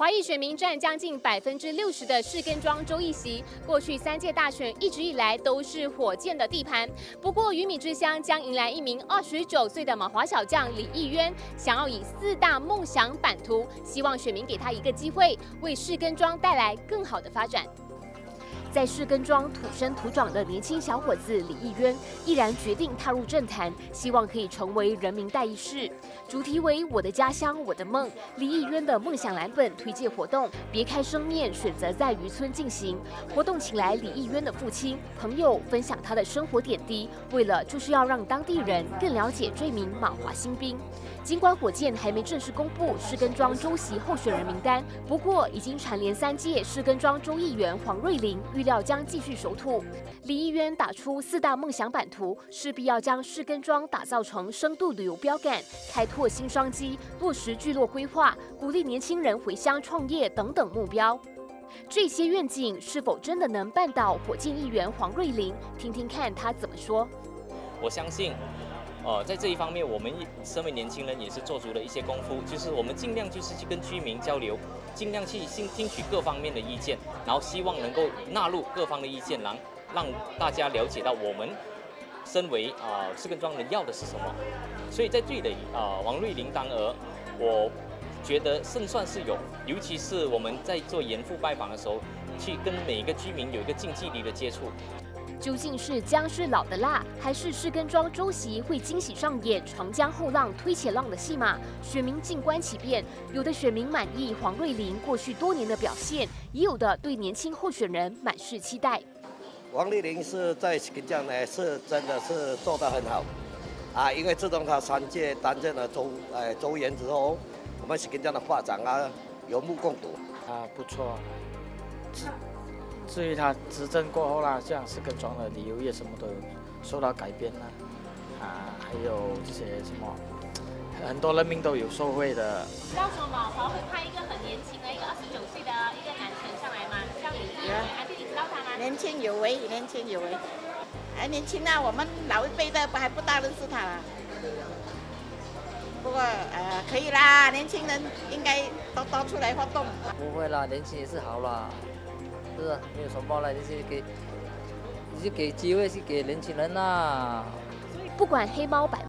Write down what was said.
华裔选民占将近60%的士根庄州议席，过去3届大选一直以来都是火箭的地盘。不过，鱼米之乡将迎来一名29岁的马华小将李义渊，想要以4大梦想版图，希望选民给他一个机会，为士根庄带来更好的发展。 在士根庄土生土长的年轻小伙子李义渊，毅然决定踏入政坛，希望可以成为人民代议士。主题为“我的家乡，我的梦”。李义渊的梦想蓝本推介活动，别开生面，选择在渔村进行。活动请来李义渊的父亲、朋友，分享他的生活点滴，为了就是要让当地人更了解这名马华新兵。尽管火箭还没正式公布士根庄州席候选人名单，不过已经蝉联3届士根庄州议员黄瑞麟。 预料将继续守土。李义渊打出4大梦想版图，势必要将士根庄打造成深度旅游标杆，开拓新商机，落实聚落规划，鼓励年轻人回乡创业等等目标。这些愿景是否真的能办到？火箭议员黄瑞麟，听听看他怎么说。 我相信。 在这一方面，我们身为年轻人也是做足了一些功夫，就是我们尽量就是去跟居民交流，尽量去听取各方面的意见，然后希望能够纳入各方的意见，让大家了解到我们身为士根庄人要的是什么。所以在这里的王瑞麟当儿，我觉得胜算是有，尤其是我们在做严复拜访的时候，去跟每一个居民有一个近距离的接触。 究竟是姜是老的辣，还是士根庄州席会惊喜上演长江后浪推前浪的戏码？选民静观其变。有的选民满意黄瑞麟过去多年的表现，也有的对年轻候选人满是期待。 王瑞麟是在士根庄呢，是真的是做得很好因为自从他3届担任了州员之后，我们士根庄的发展有目共睹不错。 至于他执政过后啦，像士根庄的旅游业什么都有受到改变啦，还有这些什么，很多人民都有受惠的。 知道说马华会派一个很年轻的一个29岁的一个男生上来吗？叫李义渊，你知道他吗？ 年轻有为，年轻有为，还年轻啊，我们老一辈的还不大认识他啦。不过可以啦，年轻人应该多出来活动。 不会啦，年轻也是好啦。 是啊，没有什么了，你就给机会去给年轻人啦。 不管黑猫白